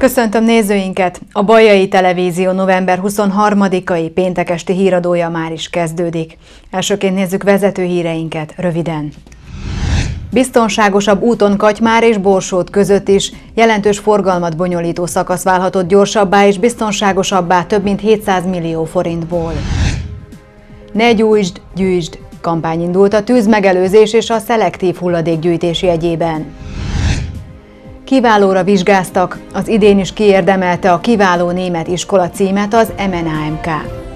Köszöntöm nézőinket! A Bajai Televízió november 23-ai péntekesti híradója már is kezdődik. Elsőként nézzük vezető híreinket röviden. Biztonságosabb úton Katymár és Borsód között is jelentős forgalmat bonyolító szakasz válhatott gyorsabbá és biztonságosabbá több mint 700 millió forintból. Ne gyújtsd, gyűjtsd! Kampány indult a tűzmegelőzés és a szelektív hulladékgyűjtés jegyében. Kiválóra vizsgáztak, az idén is kiérdemelte a kiváló német iskola címet az MNAMK.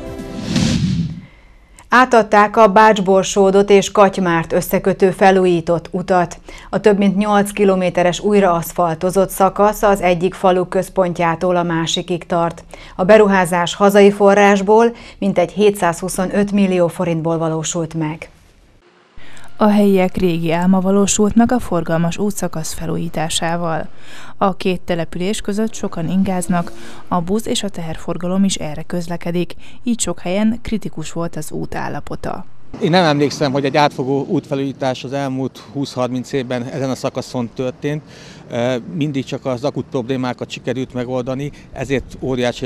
Átadták a Bács-Borsódot és Katymárt összekötő felújított utat. A több mint 8 kilométeres újraaszfaltozott szakasz az egyik falu központjától a másikig tart. A beruházás hazai forrásból mintegy 725 millió forintból valósult meg. A helyiek régi álma valósult meg a forgalmas útszakasz felújításával. A két település között sokan ingáznak, a busz és a teherforgalom is erre közlekedik, így sok helyen kritikus volt az út állapota. Én nem emlékszem, hogy egy átfogó útfelújítás az elmúlt 20-30 évben ezen a szakaszon történt. Mindig csak az akut problémákat sikerült megoldani, ezért óriási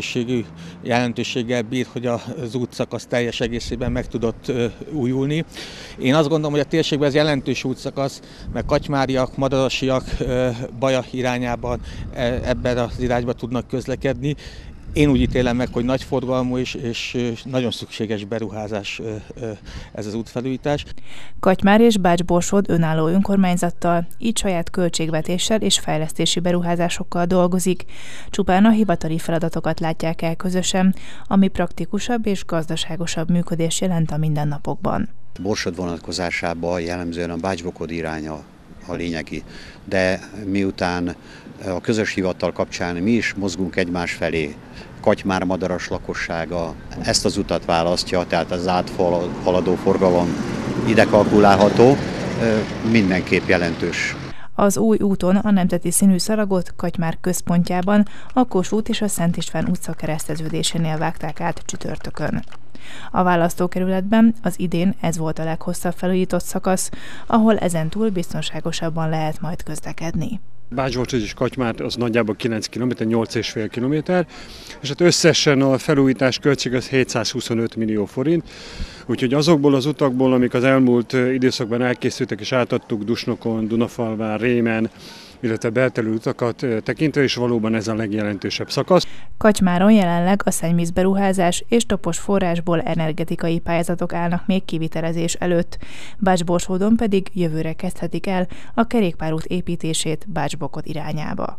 jelentőséggel bír, hogy az útszakasz teljes egészében meg tudott újulni. Én azt gondolom, hogy a térségben ez jelentős útszakasz, mert katymáriak, madarasiak Baja irányában ebben az irányba tudnak közlekedni. Én úgy ítélem meg, hogy nagy forgalmú és nagyon szükséges beruházás ez az útfelújítás. Katymár és Bács-Borsód önálló önkormányzattal, így saját költségvetéssel és fejlesztési beruházásokkal dolgozik. Csupán a hivatali feladatokat látják el közösen, ami praktikusabb és gazdaságosabb működés jelent a mindennapokban. Borsód vonatkozásában jellemzően a Bács-Borsód iránya a lényegi, de miután a közös hivatal kapcsán mi is mozgunk egymás felé, Katymár madaras lakossága ezt az utat választja, tehát az áthaladó forgalom ide kalkulálható, mindenképp jelentős. Az új úton a nemzeti színű szalagot Katymár központjában, a Kossuth és a Szent István utca kereszteződésénél vágták át csütörtökön. A választókerületben az idén ez volt a leghosszabb felújított szakasz, ahol ezentúl biztonságosabban lehet majd közlekedni. Bács-Borsód és Katymár az nagyjából 9 km, 8,5 km, és hát összesen a felújítás költség az 725 millió forint, úgyhogy azokból az utakból, amik az elmúlt időszakban elkészültek és átadtuk Dusnokon, Dunafalván, Rémen, illetve belterülő utakat tekintve, és valóban ez a legjelentősebb szakasz. Katymáron jelenleg a szennyvízberuházás és topos forrásból energetikai pályázatok állnak még kivitelezés előtt. Bács-Borsódon pedig jövőre kezdhetik el a kerékpárút építését Bács-Bokod irányába.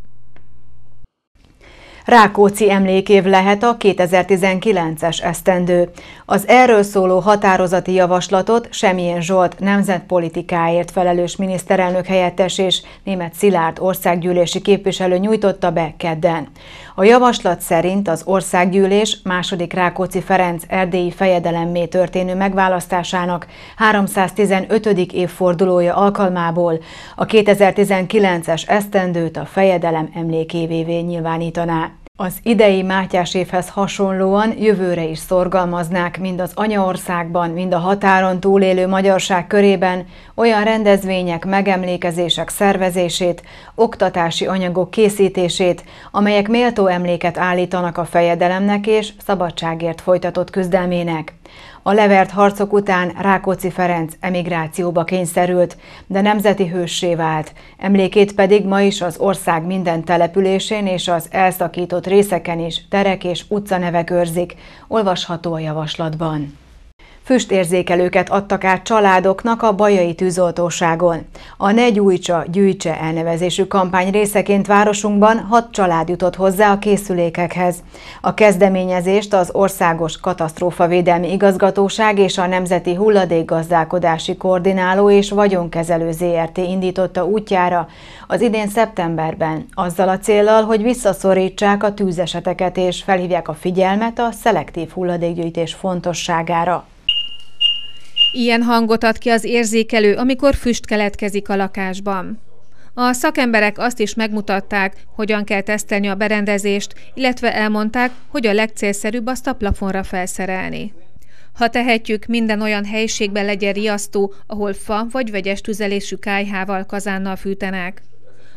Rákóczi emlékév lehet a 2019-es esztendő. Az erről szóló határozati javaslatot Semjén Zsolt nemzetpolitikáért felelős miniszterelnök helyettes és Németh Szilárd országgyűlési képviselő nyújtotta be kedden. A javaslat szerint az országgyűlés második Rákóczi Ferenc erdélyi fejedelemmé történő megválasztásának 315. évfordulója alkalmából a 2019-es esztendőt a fejedelem emlékévévé nyilvánítaná. Az idei Mátyás évhez hasonlóan jövőre is szorgalmaznák mind az anyaországban, mind a határon túlélő magyarság körében olyan rendezvények, megemlékezések szervezését, oktatási anyagok készítését, amelyek méltó emléket állítanak a fejedelemnek és szabadságért folytatott küzdelmének. A levert harcok után Rákóczi Ferenc emigrációba kényszerült, de nemzeti hőssé vált, emlékét pedig ma is az ország minden településén és az elszakított részeken is terek és utcanevek őrzik, olvasható a javaslatban. Füstérzékelőket adtak át családoknak a bajai tűzoltóságon. A Ne gyújtsa, gyűjtse elnevezésű kampány részeként városunkban 6 család jutott hozzá a készülékekhez. A kezdeményezést az Országos Katasztrófavédelmi Igazgatóság és a Nemzeti Hulladékgazdálkodási Koordináló és Vagyonkezelő Zrt. Indította útjára az idén szeptemberben, azzal a céllal, hogy visszaszorítsák a tűzeseteket és felhívják a figyelmet a szelektív hulladékgyűjtés fontosságára. Ilyen hangot ad ki az érzékelő, amikor füst keletkezik a lakásban. A szakemberek azt is megmutatták, hogyan kell tesztelni a berendezést, illetve elmondták, hogy a legcélszerűbb azt a plafonra felszerelni. Ha tehetjük, minden olyan helyiségben legyen riasztó, ahol fa vagy vegyes tüzelésű kályhával, kazánnal fűtenek.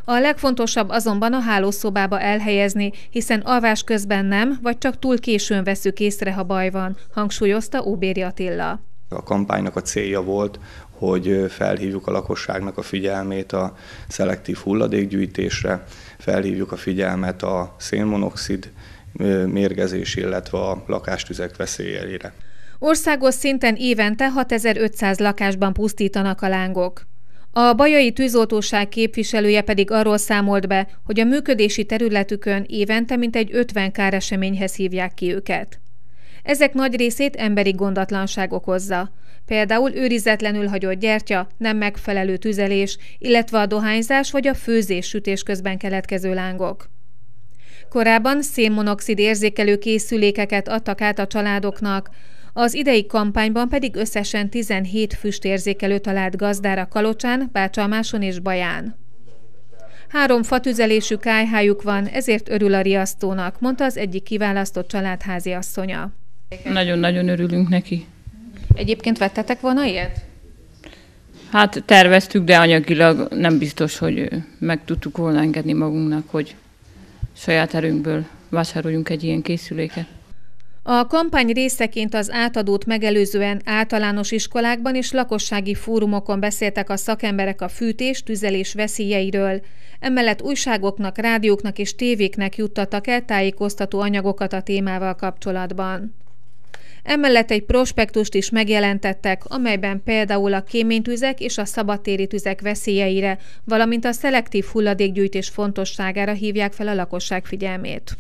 A legfontosabb azonban a hálószobába elhelyezni, hiszen alvás közben nem, vagy csak túl későn vesszük észre, ha baj van, hangsúlyozta Óbéri Attila. A kampánynak a célja volt, hogy felhívjuk a lakosságnak a figyelmét a szelektív hulladékgyűjtésre, felhívjuk a figyelmet a szénmonoxid mérgezés, illetve a lakástüzek veszélyeire. Országos szinten évente 6500 lakásban pusztítanak a lángok. A bajai tűzoltóság képviselője pedig arról számolt be, hogy a működési területükön évente mintegy 50 káreseményhez hívják ki őket. Ezek nagy részét emberi gondatlanság okozza. Például őrizetlenül hagyott gyertya, nem megfelelő tüzelés, illetve a dohányzás vagy a főzés-sütés közben keletkező lángok. Korábban szénmonoxid érzékelő készülékeket adtak át a családoknak, az idei kampányban pedig összesen 17 füstérzékelő talált gazdára Kalocsán, Bácsalmáson és Baján. 3 fatüzelésű kályhájuk van, ezért örül a riasztónak, mondta az egyik kiválasztott családházi asszonya. Nagyon-nagyon örülünk neki. Egyébként vettetek volna ilyet? Hát terveztük, de anyagilag nem biztos, hogy meg tudtuk volna engedni magunknak, hogy saját erőnkből vásároljunk egy ilyen készüléket. A kampány részeként az átadót megelőzően általános iskolákban és lakossági fórumokon beszéltek a szakemberek a fűtés, tüzelés veszélyeiről. Emellett újságoknak, rádióknak és tévéknek juttattak el tájékoztató anyagokat a témával kapcsolatban. Emellett egy prospektust is megjelentettek, amelyben például a kéménytüzek és a szabadtéri tüzek veszélyeire, valamint a szelektív hulladékgyűjtés fontosságára hívják fel a lakosság figyelmét.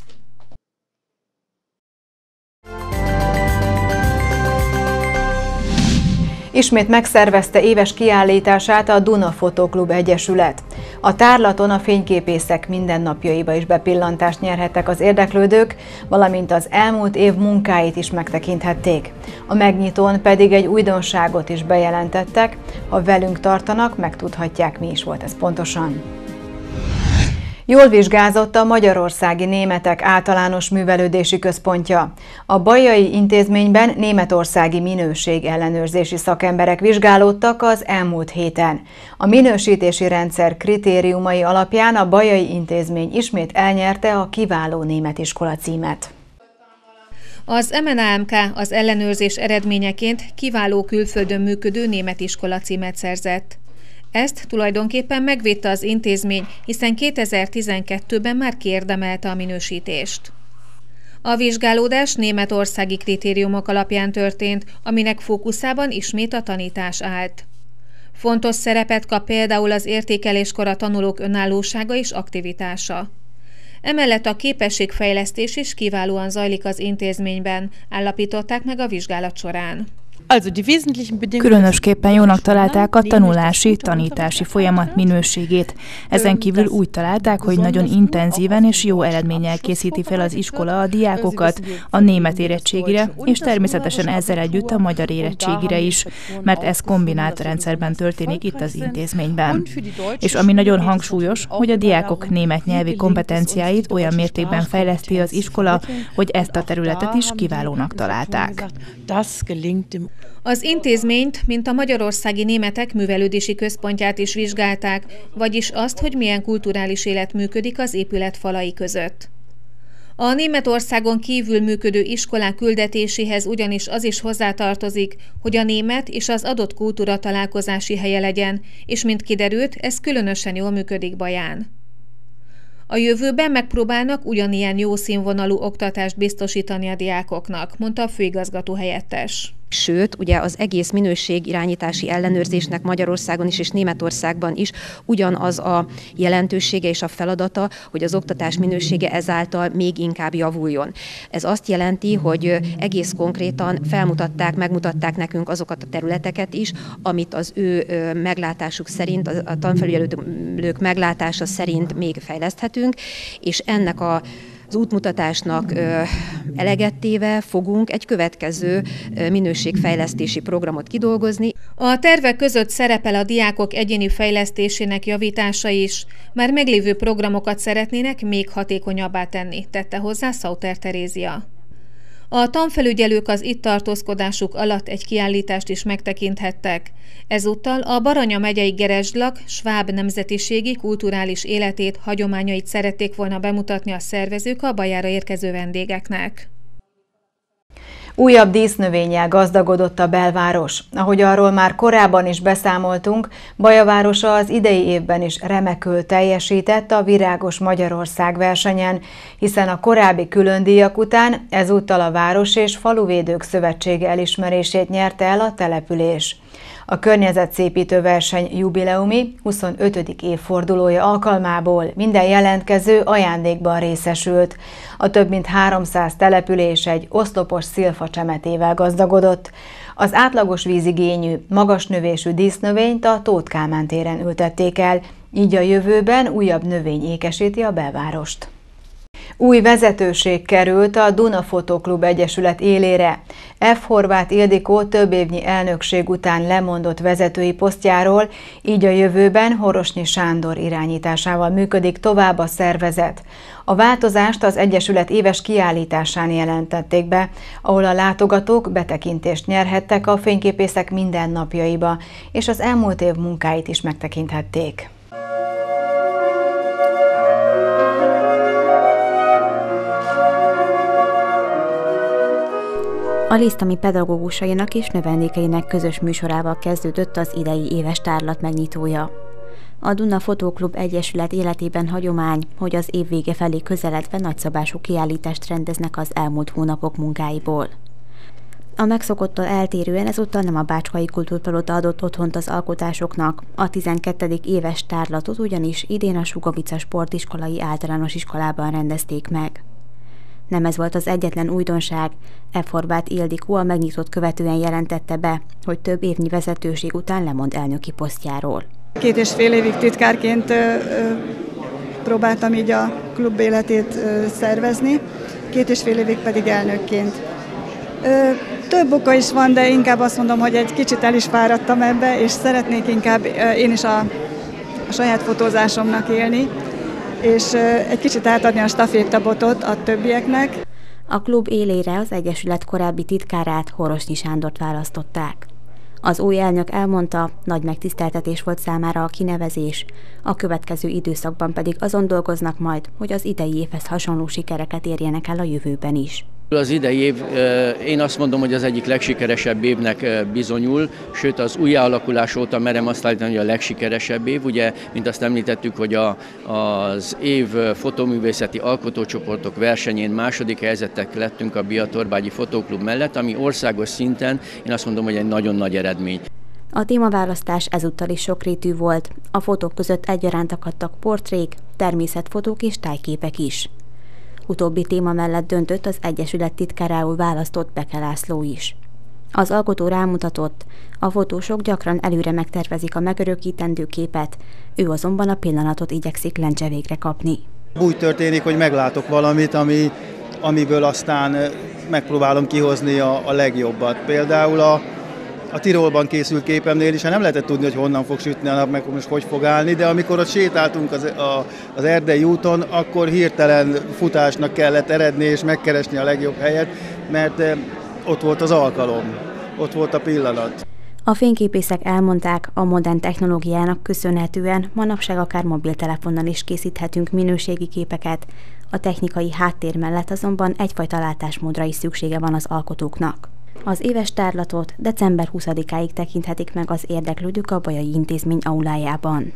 Ismét megszervezte éves kiállítását a Duna Fotóklub Egyesület. A tárlaton a fényképészek mindennapjaiba is bepillantást nyerhettek az érdeklődők, valamint az elmúlt év munkáit is megtekinthették. A megnyitón pedig egy újdonságot is bejelentettek, ha velünk tartanak, megtudhatják, mi is volt ez pontosan. Jól vizsgázott a Magyarországi Németek Általános Művelődési Központja. A Bajai Intézményben németországi minőségellenőrzési szakemberek vizsgálódtak az elmúlt héten. A minősítési rendszer kritériumai alapján a Bajai Intézmény ismét elnyerte a kiváló német iskola címet. Az MNAMK az ellenőrzés eredményeként kiváló külföldön működő német iskola címet szerzett. Ezt tulajdonképpen megvédte az intézmény, hiszen 2012-ben már kiérdemelte a minősítést. A vizsgálódás németországi kritériumok alapján történt, aminek fókuszában ismét a tanítás állt. Fontos szerepet kap például az értékeléskor a tanulók önállósága és aktivitása. Emellett a képességfejlesztés is kiválóan zajlik az intézményben, állapították meg a vizsgálat során. Különösképpen jónak találták a tanulási-tanítási folyamat minőségét. Ezen kívül úgy találták, hogy nagyon intenzíven és jó eredménnyel készíti fel az iskola a diákokat a német érettségire, és természetesen ezzel együtt a magyar érettségire is, mert ez kombinált rendszerben történik itt az intézményben. És ami nagyon hangsúlyos, hogy a diákok német nyelvi kompetenciáit olyan mértékben fejleszti az iskola, hogy ezt a területet is kiválónak találták. Az intézményt, mint a Magyarországi Németek Művelődési Központját is vizsgálták, vagyis azt, hogy milyen kulturális élet működik az épület falai között. A Németországon kívül működő iskolák küldetéséhez ugyanis az is hozzátartozik, hogy a német és az adott kultúra találkozási helye legyen, és mint kiderült, ez különösen jól működik Baján. A jövőben megpróbálnak ugyanilyen jó színvonalú oktatást biztosítani a diákoknak, mondta a főigazgató helyettes. Sőt, ugye az egész minőségirányítási ellenőrzésnek Magyarországon is és Németországban is ugyanaz a jelentősége és a feladata, hogy az oktatás minősége ezáltal még inkább javuljon. Ez azt jelenti, hogy egész konkrétan megmutatták nekünk azokat a területeket is, amit az ő meglátásuk szerint, a tanfelügyelők meglátása szerint még fejleszthetünk, és ennek az útmutatásnak eleget téve fogunk egy következő minőségfejlesztési programot kidolgozni. A tervek között szerepel a diákok egyéni fejlesztésének javítása is. Már meglévő programokat szeretnének még hatékonyabbá tenni, tette hozzá Sauter Terézia. A tanfelügyelők az itt tartózkodásuk alatt egy kiállítást is megtekinthettek. Ezúttal a Baranya megyei Geresdlak sváb nemzetiségi kulturális életét, hagyományait szerették volna bemutatni a szervezők a Bajára érkező vendégeknek. Újabb dísznövényel gazdagodott a belváros. Ahogy arról már korábban is beszámoltunk, Baja városa az idei évben is remekül teljesített a Virágos Magyarország versenyen, hiszen a korábbi különdíjak után ezúttal a Város- és Faluvédők Szövetsége elismerését nyerte el a település. A környezetszépítő verseny jubileumi 25. évfordulója alkalmából minden jelentkező ajándékban részesült. A több mint 300 település egy oszlopos szilfacsemetével gazdagodott. Az átlagos vízigényű, magas növésű dísznövényt a Tóth Kálmán téren ültették el, így a jövőben újabb növény ékesíti a belvárost. Új vezetőség került a Duna Fotóklub Egyesület élére. F. Horváth Ildikó több évnyi elnökség után lemondott vezetői posztjáról, így a jövőben Horosnyi Sándor irányításával működik tovább a szervezet. A változást az Egyesület éves kiállításán jelentették be, ahol a látogatók betekintést nyerhettek a fényképészek mindennapjaiba, és az elmúlt év munkáit is megtekinthették. A Lisztami pedagógusainak és növendékeinek közös műsorával kezdődött az idei éves tárlat megnyitója. A Duna Fotóklub Egyesület életében hagyomány, hogy az év vége felé közeledve nagyszabású kiállítást rendeznek az elmúlt hónapok munkáiból. A megszokotttól eltérően ezúttal nem a Bácskai Kultúrpalota adott otthont az alkotásoknak, a 12. éves tárlatot ugyanis idén a Sugovica Sportiskolai Általános Iskolában rendezték meg. Nem ez volt az egyetlen újdonság, F. Horváth Ildikó a megnyitót követően jelentette be, hogy több évnyi vezetőség után lemond elnöki posztjáról. 2,5 évig titkárként próbáltam így a klub életét szervezni, 2,5 évig pedig elnökként. Több oka is van, de inkább azt mondom, hogy egy kicsit el is fáradtam ebbe, és szeretnék inkább én is a saját fotózásomnak élni, és egy kicsit átadni a stafétabotot a többieknek. A klub élére az Egyesület korábbi titkárát, Horosnyi Sándort választották. Az új elnök elmondta, nagy megtiszteltetés volt számára a kinevezés, a következő időszakban pedig azon dolgoznak majd, hogy az idei évhez hasonló sikereket érjenek el a jövőben is. Az idei év, én azt mondom, hogy az egyik legsikeresebb évnek bizonyul, sőt az újjáalakulás óta merem azt állítani, hogy a legsikeresebb év. Ugye, mint azt említettük, hogy az év fotóművészeti alkotócsoportok versenyén második helyzettek lettünk a Biatorbágyi Fotóklub mellett, ami országos szinten, én azt mondom, hogy egy nagyon nagy eredmény. A témaválasztás ezúttal is sokrétű volt, a fotók között egyaránt akadtak portrék, természetfotók és tájképek is. Utóbbi téma mellett döntött az Egyesület titkárául választott Beke László is. Az alkotó rámutatott, a fotósok gyakran előre megtervezik a megörökítendő képet, ő azonban a pillanatot igyekszik lencse végre kapni. Úgy történik, hogy meglátok valamit, amiből aztán megpróbálom kihozni a legjobbat. Például a Tirolban készült képemnél is nem lehetett tudni, hogy honnan fog sütni a nap, meg most hogy fog állni, de amikor ott sétáltunk az erdei úton, akkor hirtelen futásnak kellett eredni és megkeresni a legjobb helyet, mert ott volt az alkalom, ott volt a pillanat. A fényképészek elmondták, a modern technológiának köszönhetően manapság akár mobiltelefonnal is készíthetünk minőségi képeket, a technikai háttér mellett azonban egyfajta látásmódra is szüksége van az alkotóknak. Az éves tárlatot december 20-áig tekinthetik meg az érdeklődők a Bajai Intézmény aulájában.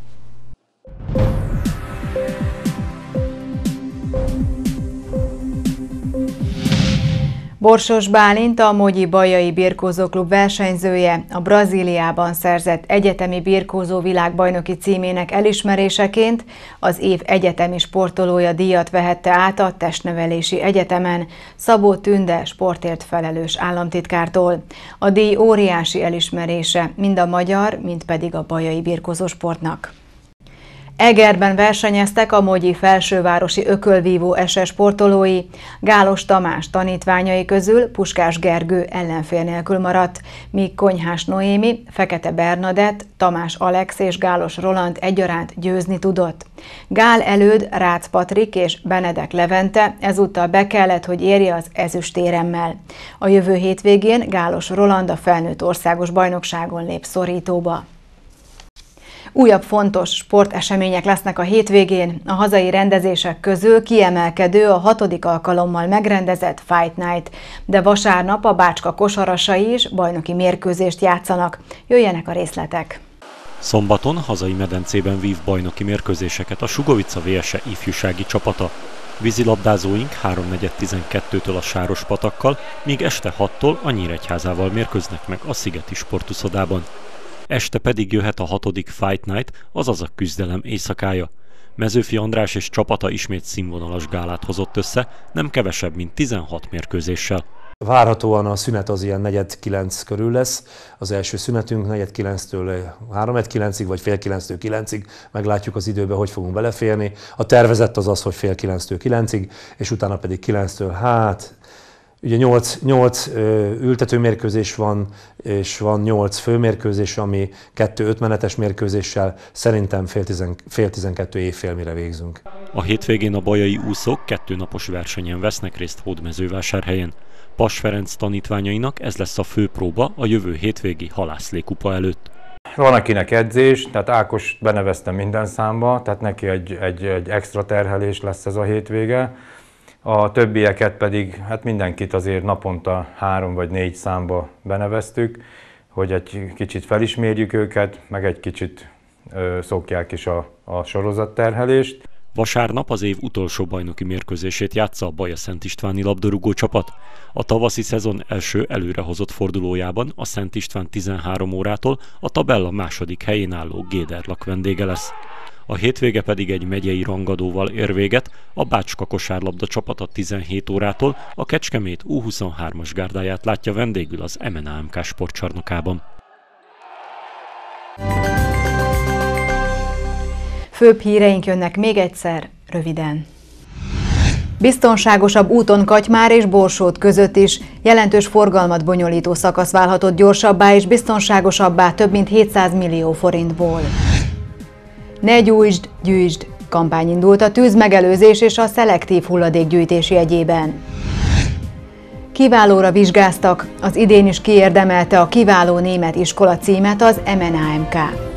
Borsos Bálint, a Mogyi Bajai Birkózóklub versenyzője, a Brazíliában szerzett egyetemi birkózó világbajnoki címének elismeréseként az év egyetemi sportolója díjat vehette át a Testnevelési Egyetemen Szabó Tünde sportért felelős államtitkártól. A díj óriási elismerése mind a magyar, mind pedig a bajai birkózósportnak. Egerben versenyeztek a Mogyi felsővárosi ökölvívó SS sportolói. Gálos Tamás tanítványai közül Puskás Gergő ellenfél nélkül maradt, míg Konyhás Noémi, Fekete Bernadett, Tamás Alex és Gálos Roland egyaránt győzni tudott. Gál Előd, Rácz Patrik és Benedek Levente ezúttal be kellett, hogy érje az ezüstéremmel. A jövő hétvégén Gálos Roland a felnőtt országos bajnokságon lép szorítóba. Újabb fontos sportesemények lesznek a hétvégén. A hazai rendezések közül kiemelkedő a 6. alkalommal megrendezett Fight Night, de vasárnap a Bácska kosarasai is bajnoki mérkőzést játszanak. Jöjjenek a részletek! Szombaton hazai medencében vív bajnoki mérkőzéseket a Sugovica VSE ifjúsági csapata. Vízilabdázóink 3:4-12-től a Sárospatakkal, míg este 6-tól a Nyíregyházával mérkőznek meg a Szigeti Sportuszodában. Este pedig jöhet a 6. Fight Night, azaz a küzdelem éjszakája. Mezőfi András és csapata ismét színvonalas gálát hozott össze, nem kevesebb, mint 16 mérkőzéssel. Várhatóan a szünet az ilyen 8:45 körül lesz. Az első szünetünk 8:45-től 3:30-ig, vagy 8:30-től 9-ig. Meglátjuk az időben, hogy fogunk beleférni. A tervezett az az, hogy 8:30-től 9-ig, és utána pedig 9-től ugye 8 ültetőmérkőzés van, és van 8 főmérkőzés, ami 2 5-menetes mérkőzéssel szerintem 10:30 éjfél mire végzünk. A hétvégén a bajai úszók 2 napos versenyen vesznek részt Hódmezővásárhelyen. Pass Ferenc tanítványainak ez lesz a fő próba a jövő hétvégi halászlékupa előtt. Van akinek edzés, tehát Ákos beneveztem minden számba, tehát neki egy extra terhelés lesz ez a hétvége. A többieket pedig, hát mindenkit azért naponta 3 vagy 4 számba beneveztük, hogy egy kicsit felismerjük őket, meg egy kicsit szokják is a sorozatterhelést. Vasárnap az év utolsó bajnoki mérkőzését játsza a Baja Szent Istváni labdarúgó csapat. A tavaszi szezon első előrehozott fordulójában a Szent István 13 órától a tabella második helyén álló Géderlak vendége lesz. A hétvége pedig egy megyei rangadóval ér véget, a Bácska kosárlabda csapata 17 órától a Kecskemét U23-as gárdáját látja vendégül az MNAMK sportcsarnokában. Főbb híreink jönnek még egyszer, röviden. Biztonságosabb úton Katymár és Borsód között is jelentős forgalmat bonyolító szakasz válhatott gyorsabbá és biztonságosabbá több mint 700 millió forintból. Ne gyújtsd, gyűjtsd! Kampány indult a tűzmegelőzés és a szelektív hulladékgyűjtés jegyében. Kiválóra vizsgáztak, az idén is kiérdemelte a kiváló német iskola címet az MNAMK.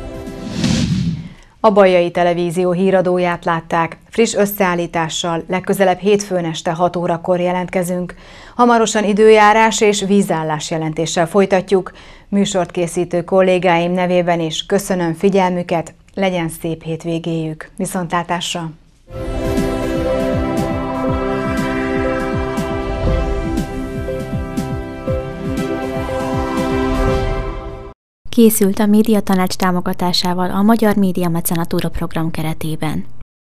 A Bajai Televízió híradóját látták, friss összeállítással legközelebb hétfőn este 6 órakor jelentkezünk. Hamarosan időjárás és vízállás jelentéssel folytatjuk. Műsort készítő kollégáim nevében is köszönöm figyelmüket, legyen szép hétvégéjük. Viszontlátásra! Készült a Médiatanács támogatásával a Magyar Média Mecenatúra program keretében.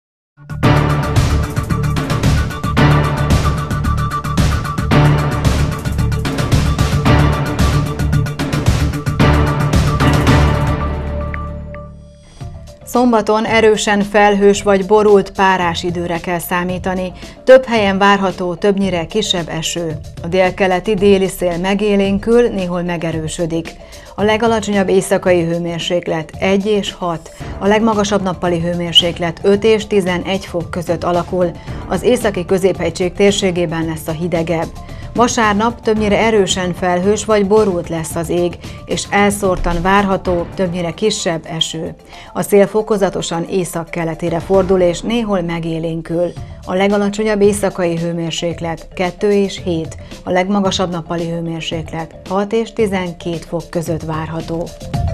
Szombaton erősen felhős vagy borult párás időre kell számítani. Több helyen várható többnyire kisebb eső. A délkeleti déli szél megélénkül, néhol megerősödik. A legalacsonyabb éjszakai hőmérséklet 1 és 6, a legmagasabb nappali hőmérséklet 5 és 11 fok között alakul. Az északi középhegység térségében lesz a hidegebb. Vasárnap többnyire erősen felhős vagy borult lesz az ég, és elszórtan várható többnyire kisebb eső. A szél fokozatosan északkeletére fordul és néhol megélénkül. A legalacsonyabb éjszakai hőmérséklet 2 és 7, a legmagasabb nappali hőmérséklet 6 és 12 fok között várható.